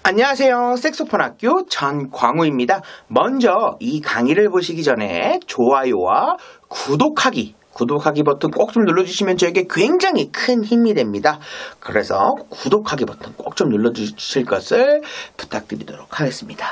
안녕하세요. 색소폰 학교 전광우입니다. 먼저 이 강의를 보시기 전에 좋아요와 구독하기 버튼 꼭 좀 눌러주시면 저에게 굉장히 큰 힘이 됩니다. 그래서 구독하기 버튼 꼭 좀 눌러주실 것을 부탁드리도록 하겠습니다.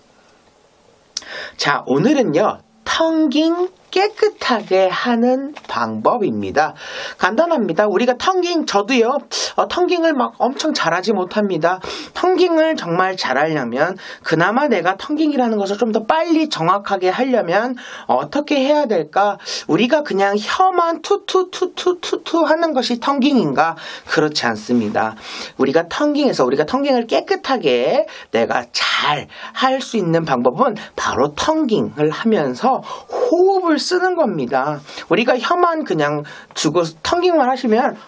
자, 오늘은요. 텅깅 깨끗하게 하는 방법입니다. 간단합니다. 우리가 저도요, 텅깅을 막 엄청 잘하지 못합니다. 텅깅을 정말 잘하려면, 그나마 내가 텅깅이라는 것을 좀 더 빨리 정확하게 하려면, 어떻게 해야 될까? 우리가 그냥 혀만 투투 하는 것이 텅깅인가? 그렇지 않습니다. 우리가 텅깅을 깨끗하게 내가 잘 할 수 있는 방법은 바로 텅깅을 하면서 호흡을 쓰는 겁니다. 우리가 혀만 그냥 두고 텅깅만 하시면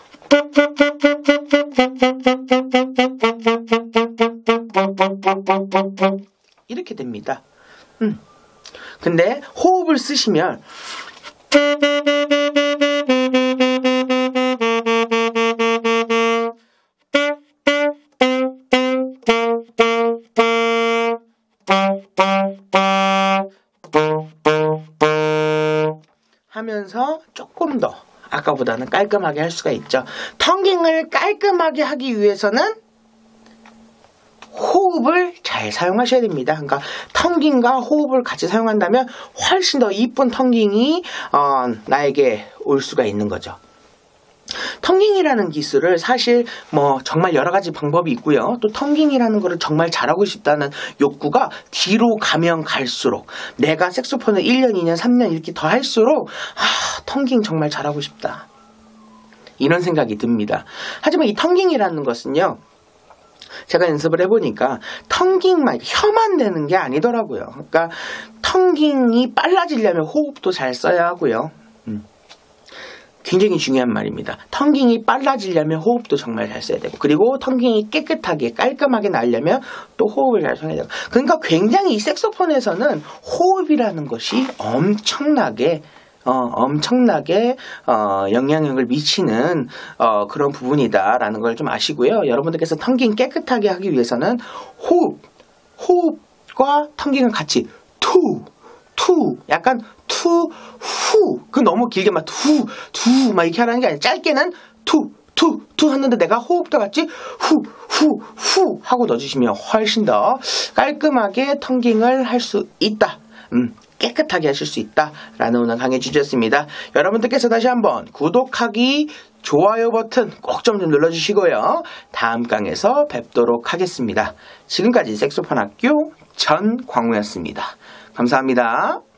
이렇게 됩니다. 근데 호흡을 쓰시면 하면서 조금 더 아까보다는 깔끔하게 할 수가 있죠. 텅깅을 깔끔하게 하기 위해서는 호흡을 잘 사용하셔야 됩니다. 그러니까 텅깅과 호흡을 같이 사용한다면 훨씬 더 이쁜 텅깅이 나에게 올 수가 있는 거죠. 텅깅이라는 기술을 사실 정말 여러 가지 방법이 있고요. 또 텅깅이라는 거를 정말 잘하고 싶다는 욕구가 뒤로 가면 갈수록 내가 색소폰을 1년, 2년, 3년 이렇게 더 할수록 텅깅 정말 잘하고 싶다. 이런 생각이 듭니다. 하지만 이 텅깅이라는 것은요. 제가 연습을 해보니까 텅깅만, 혀만 되는 게 아니더라고요. 그러니까 텅깅이 빨라지려면 호흡도 잘 써야 하고요. 굉장히 중요한 말입니다. 텅깅이 빨라지려면 호흡도 정말 잘 써야 되고, 그리고 텅깅이 깨끗하게 깔끔하게 나려면 또 호흡을 잘 써야 되고, 그러니까 굉장히 이 색소폰에서는 호흡이라는 것이 엄청나게 영향력을 미치는 그런 부분이다라는 걸 좀 아시고요. 여러분들께서 텅깅 깨끗하게 하기 위해서는 호흡과 텅깅을 같이 약간 후, 그 너무 길게 막 막 이렇게 하라는 게 아니라 짧게는 하는데 내가 호흡도 같이 후 하고 넣어주시면 훨씬 더 깔끔하게 텅깅을 할 수 있다. 깨끗하게 하실 수 있다라는 오늘 강의 주제였습니다. 여러분들께서 다시 한번 구독하기, 좋아요 버튼 꼭 좀 눌러주시고요. 다음 강에서 뵙도록 하겠습니다. 지금까지 색소폰 학교 전광우였습니다. 감사합니다.